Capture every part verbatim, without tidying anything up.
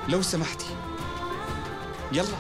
لو سمحتي يلا.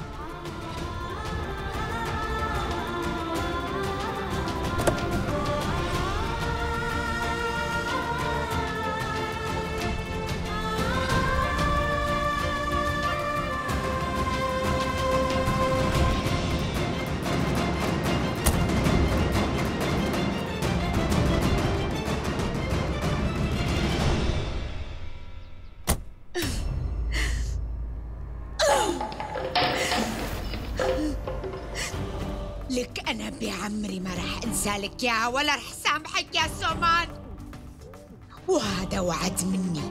لك أنا بعمري ما رح أنسالك ياها ولا رح سامحك يا سومان، وهذا وعد مني.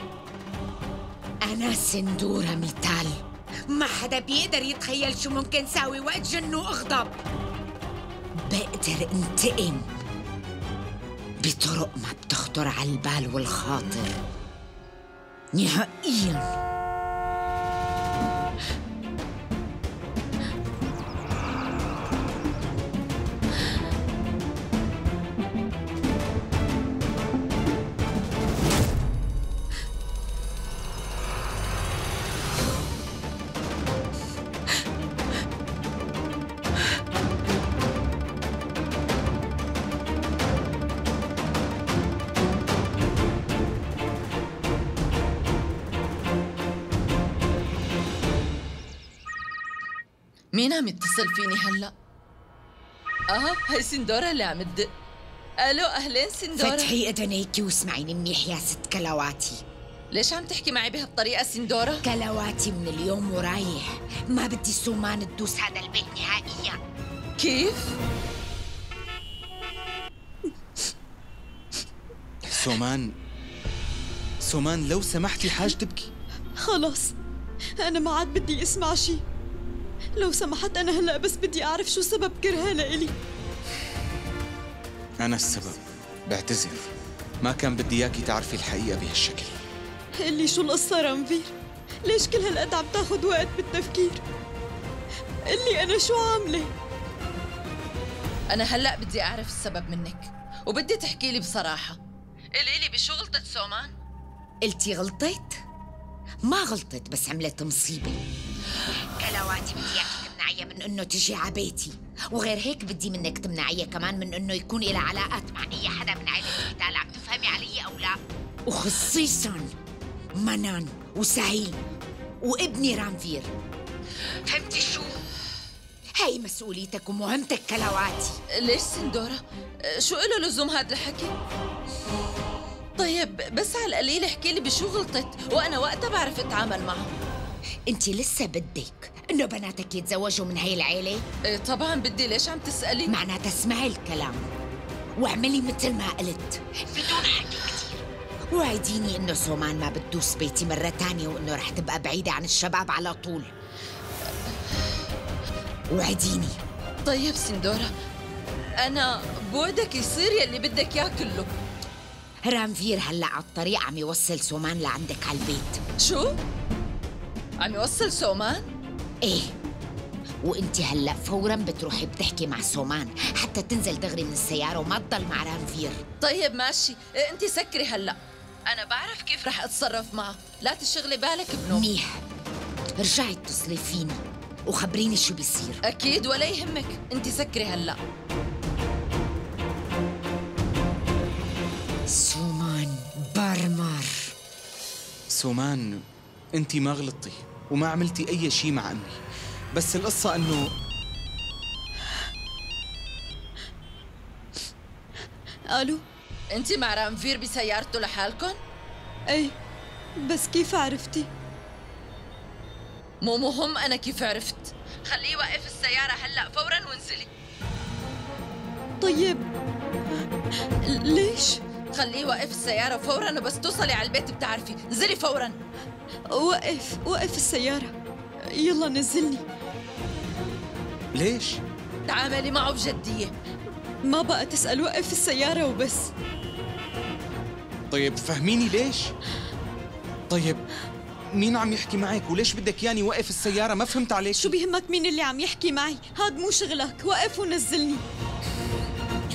أنا سندورة ميتال، ما حدا بيقدر يتخيل شو ممكن ساوي وقت جن وأغضب. بقدر انتقم بطرق ما بتخطر على البال والخاطر نهائياً. مين عم يتصل فيني هلا؟ اه هي سندورة اللي عم تدق. الو اهلين سندورة. فتحي اذنيكي واسمعيني منيح يا ست كلاواتي. ليش عم تحكي معي بهالطريقة سندورة؟ كلاواتي من اليوم ورايح ما بدي سومان تدوس هذا البيت نهائيا. كيف؟ سومان سومان لو سمحتي حاج تبكي. خلص أنا ما عاد بدي أسمع شي. لو سمحت أنا هلأ بس بدي أعرف شو سبب كرهها لإلي. أنا السبب، بعتذر، ما كان بدي إياكي تعرفي الحقيقة بهالشكل. قلي شو القصة رانفير؟ ليش كل هالقد عم تاخد وقت بالتفكير؟ قلي أنا شو عاملة؟ أنا هلأ بدي أعرف السبب منك وبدي تحكي لي بصراحة. قلي لي بشو غلطت سومان؟ قلتي غلطت؟ ما غلطت بس عملت مصيبة. كلاواتي بدي اياكي تمنعيها من انه تجي على بيتي، وغير هيك بدي منك تمنعيها كمان من انه يكون لها علاقات مع اي حدا من عائلة ميتال. عم تفهمي علي او لا؟ وخصيصا منان وسهيل وابني رانفير. فهمتي شو؟ هاي مسؤوليتك ومهمتك كلاواتي. ليش سندورة؟ شو له لزوم هذا الحكي؟ طيب بس على القليل احكي لي بشو غلطت وانا وقتها بعرف اتعامل معها. انت لسه بدك انه بناتك يتزوجوا من هاي العيلة؟ ايه طبعا بدي. ليش عم تسألي؟ معناتها اسمعي الكلام واعملي مثل ما قلت بدون حكي كتير. وعديني انه سومان ما بتدوس بيتي مرة تانية وانه رح تبقى بعيدة عن الشباب على طول. وعديني. طيب سندورة انا بوعدك يصير يلي بدك اياه كله. رانفير هلا على الطريق عم يوصل سومان لعندك على البيت. شو؟ عم يوصل سومان؟ ايه، وانت هلا فورا بتروحي بتحكي مع سومان حتى تنزل دغري من السيارة وما تضل مع رانفير. طيب ماشي، إيه انت سكري هلا، انا بعرف كيف رح اتصرف معه، لا تشغلي بالك بنوم. منيح، رجعي اتصلي فيني وخبريني شو بيصير. اكيد ولا يهمك، انت سكري هلا. سومان برمر. سومان انتي ما غلطتي وما عملتي اي شيء مع امي، بس القصة انه الو، انت مع رانفير بسيارته لحالكم؟ ايه، بس كيف عرفتي؟ مو مهم انا كيف عرفت، خليه يوقف السيارة هلا فورا وانزلي. طيب ليش؟ خليه يوقف السيارة فورا وبس توصلي على البيت بتعرفي، انزلي فورا. وقف وقف السيارة، يلا نزلني. ليش؟ تعاملي معه بجدية. ما بقى تسأل، وقف السيارة وبس. طيب فهميني ليش؟ طيب مين عم يحكي معك وليش بدك ياني وقف السيارة؟ ما فهمت عليك. شو بيهمك مين اللي عم يحكي معي؟ هاد مو شغلك، وقف ونزلني.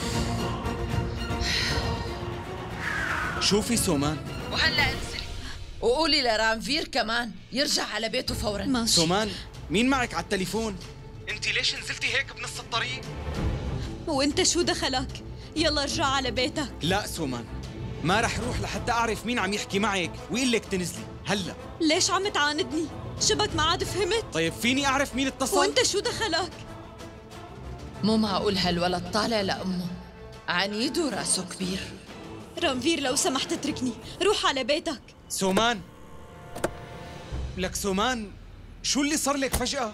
شوفي سومان، وهلا انزلي. وقولي لرانفير كمان يرجع على بيته فورا. ماشي. سومان، مين معك على التليفون؟ انت ليش نزلتي هيك بنص الطريق؟ وانت شو دخلك؟ يلا ارجع على بيتك. لا سومان، ما رح روح لحتى اعرف مين عم يحكي معك ويقول لك تنزلي هلا. ليش عم تعاندني؟ شبك ما عاد فهمت؟ طيب فيني اعرف مين اتصل؟ وانت شو دخلك؟ مو معقول هالولد طالع لأمه عنيد وراسه كبير. رانفير لو سمحت اتركني، روح على بيتك. سومان، لك سومان، شو اللي صار لك فجأة؟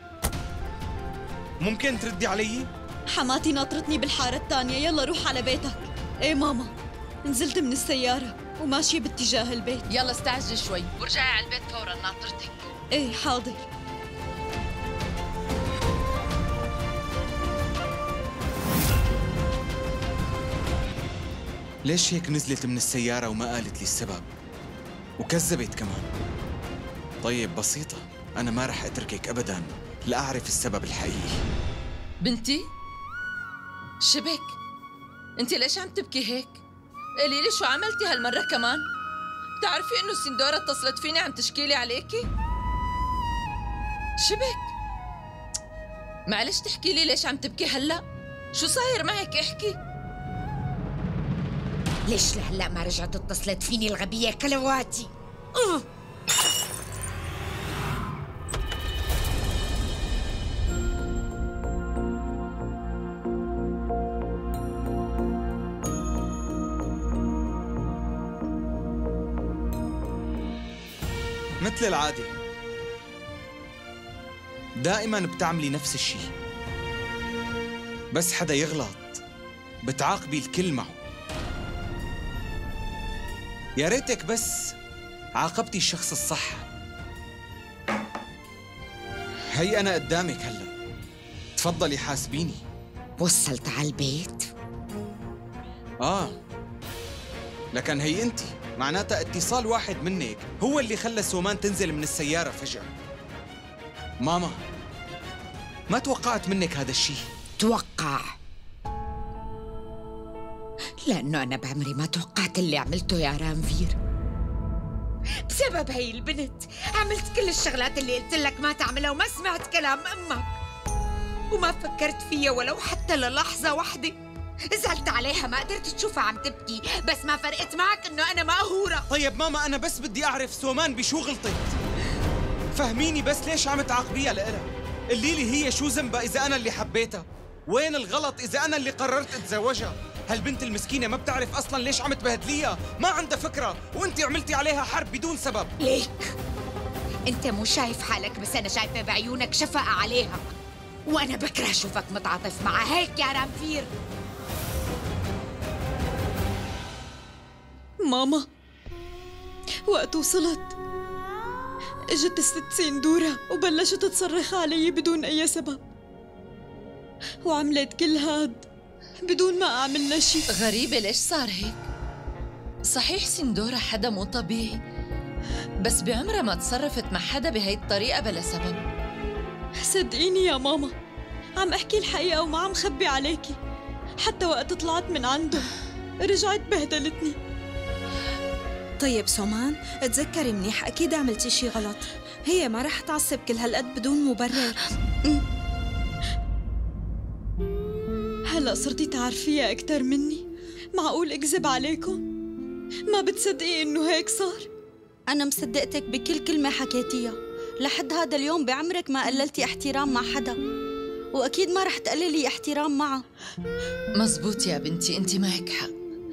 ممكن تردي علي؟ حماتي ناطرتني بالحارة الثانية، يلا روح على بيتك. ايه ماما، نزلت من السيارة وماشية باتجاه البيت. يلا استعجلي شوي ورجعي على البيت فورا، ناطرتك. ايه حاضر. ليش هيك نزلت من السيارة وما قالت لي السبب؟ وكذبت كمان. طيب بسيطة، أنا ما رح أتركك أبداً لأعرف السبب الحقيقي. بنتي شبك، انت ليش عم تبكي هيك؟ قولي لي شو عملتي هالمرة كمان؟ بتعرفي انه سندورة اتصلت فيني عم تشكيلي عليكي؟ شبك، معلش تحكي لي ليش عم تبكي هلا؟ شو صاير معك؟ احكي. ليش لهلا ما رجعت اتصلت فيني الغبية كلواتي؟ أوه. مثل العادة دائما بتعملي نفس الشيء، بس حدا يغلط بتعاقبي الكل معه. يا ريتك بس عاقبتي الشخص الصح. هي أنا قدامك هلا، تفضلي حاسبيني. وصلت على البيت؟ آه، لكن هي أنتِ معناتها اتصال واحد منك هو اللي خلى سومان تنزل من السيارة فجأة. ماما، ما توقعت منك هذا الشيء. توقع، لأنه أنا بعمري ما توقعت اللي عملته يا رانفير. بسبب هي البنت عملت كل الشغلات اللي قلت لك ما تعملها، وما سمعت كلام أمك، وما فكرت فيها ولو حتى للحظة واحدة. زعلت عليها، ما قدرت تشوفها عم تبكي، بس ما فرقت معك إنه أنا مقهورة. طيب ماما، أنا بس بدي أعرف سومان بشو غلطت. فهميني بس ليش عم تعاقبيها لإلها؟ قولي لي هي شو ذنبها إذا أنا اللي حبيتها؟ وين الغلط إذا أنا اللي قررت أتزوجها؟ هالبنت المسكينة ما بتعرف أصلاً ليش عم تبهدليها، ما عندها فكرة، وأنتِ عملتي عليها حرب بدون سبب. ليك أنت مو شايف حالك، بس أنا شايفة بعيونك شفقة عليها، وأنا بكره أشوفك متعاطف معها هيك يا رانفير. ماما، وقت وصلت اجت الست سندورة وبلشت تصرخ علي بدون أي سبب، وعملت كل هاد بدون ما أعمل شيء. غريبة ليش صار هيك؟ صحيح سندورة حدا مو طبيعي، بس بعمرها ما تصرفت مع حدا بهي الطريقة بلا سبب. صدقيني يا ماما، عم أحكي الحقيقة وما عم خبي عليكي. حتى وقت طلعت من عنده رجعت بهدلتني. طيب سومان، تذكري منيح، أكيد عملتي شي غلط. هي ما رح تعصب كل هالقد بدون مبرر. هلأ صرتي تعرفيها أكتر مني، معقول أكذب عليكم؟ ما بتصدقي إنه هيك صار؟ أنا مصدقتك بكل كلمة حكيتيها. لحد هذا اليوم بعمرك ما قللتي احترام مع حدا، وأكيد ما رح تقللي احترام معه. مزبوط يا بنتي، أنت معك حق.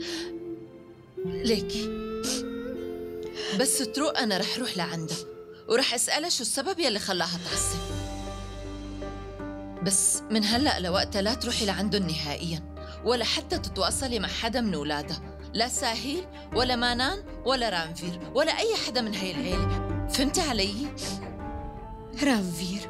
ليكي بس تروق أنا رح روح لعندها ورح أسألها شو السبب يلي خلاها تعصب. بس من هلأ لوقتها لا تروحي لعندهم نهائياً، ولا حتى تتواصلي مع حدا من أولادها، لا ساهيل ولا مانان ولا رانفير ولا أي حدا من هاي العيلة. فهمتي علي؟ رانفير،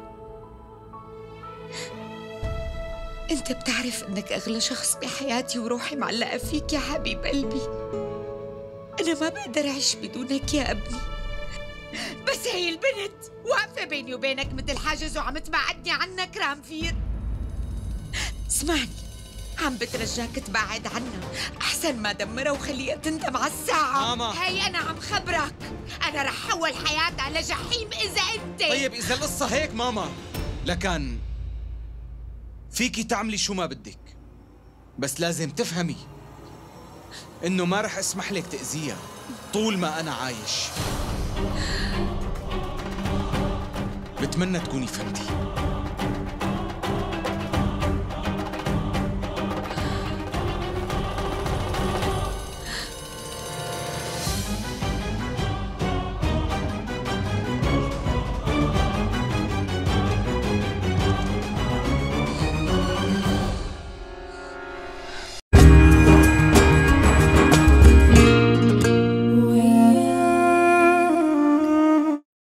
أنت بتعرف إنك أغلى شخص بحياتي وروحي معلقة فيك يا حبيب قلبي. أنا ما بقدر أعيش بدونك يا ابني، بس هي البنت واقفة بيني وبينك مثل حاجز وعم تبعدني عنك رانفير. اسمعني، عم بترجاك تبعد عنها، أحسن ما دمرها وخليها تندم على الساعة. ماما هاي أنا عم خبرك، أنا رح حول حياتها لجحيم إذا أنت. طيب إذا القصة هيك ماما، لكن فيكي تعملي شو ما بدك، بس لازم تفهمي إنه ما رح أسمح لك تأذيها طول ما أنا عايش. بتمنى تكوني فهمتي.